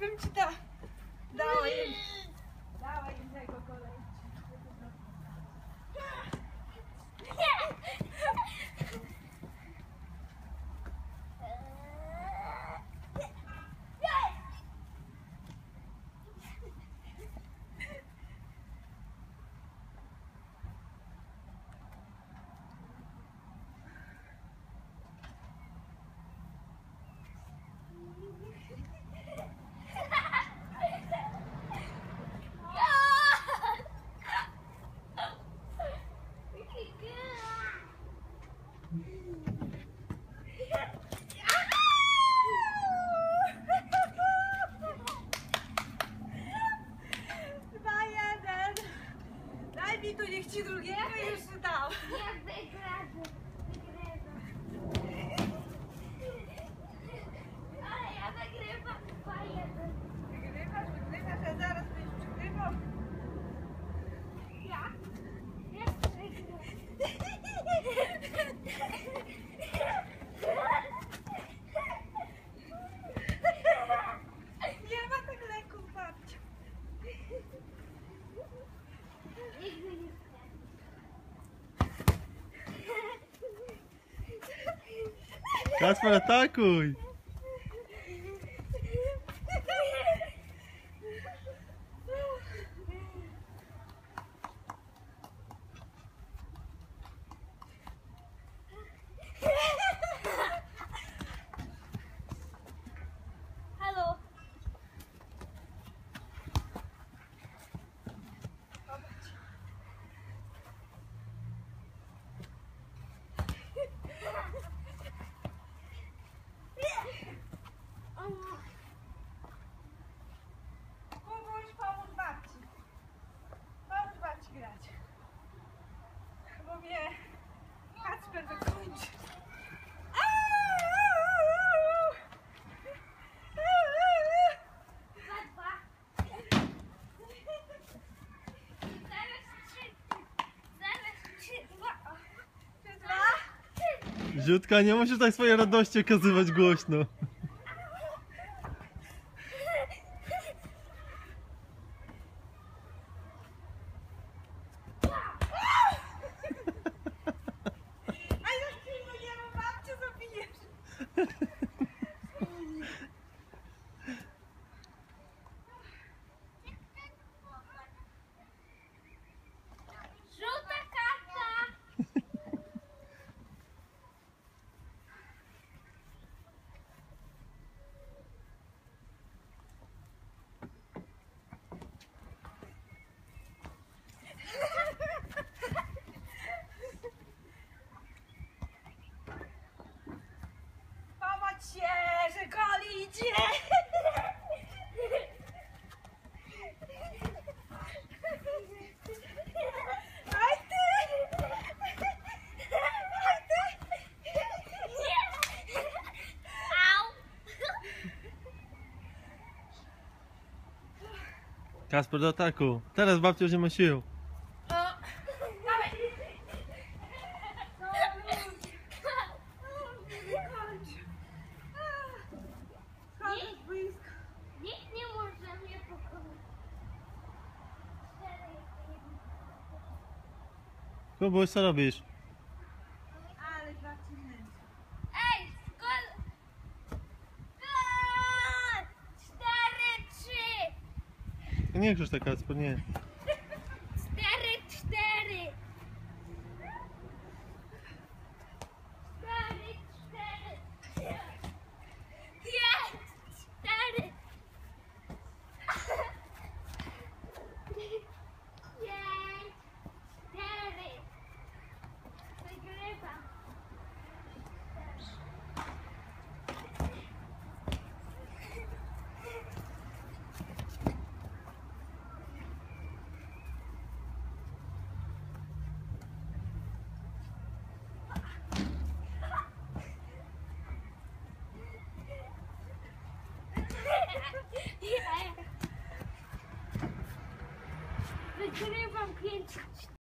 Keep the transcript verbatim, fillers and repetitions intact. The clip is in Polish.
bym ci da, dała im, dała innego kolegi. Dwa jeden. Daj mi tu, niech ci drugiego już dał. Ja wygram. Wygrywam. Ale ja wygrywam dwa jeden. Wygrywasz, wygrywasz, a zaraz będziesz przegrywał. Ja? Ja wygram. Nie ma tak leków, babciu. Nigdy nie Kacper, atakuj! Halo. Kubuś, pomóż babci. Pomóż babci grać. Bo mnie Kacper wykończy. Dwa, dwa. Zaraz trzy. Zaraz trzy, dwa. Czy dwa? Ziutka, nie musisz tak swojej radości okazywać głośno. A jak ty nie mam babcię, zabijesz. Żółta karta. Pomóż się, że gol idzie. Aj ty! Aj ty! Au. Kacper, do ataku. Teraz babcia już nie ma sił. O, dawaj! Chodź blisko. Nikt nie może mnie pokonać. Cztery, jeden. Kubuś, co robisz? Ale babci męczy. Ej, gol! Gol! Cztery, trzy! Nie krzycz tak, Kacper, nie. Cztery, cztery! Cztery, cztery! Pięć, cztery! Pięć, cztery! Wygrywam! Wygrywam pięć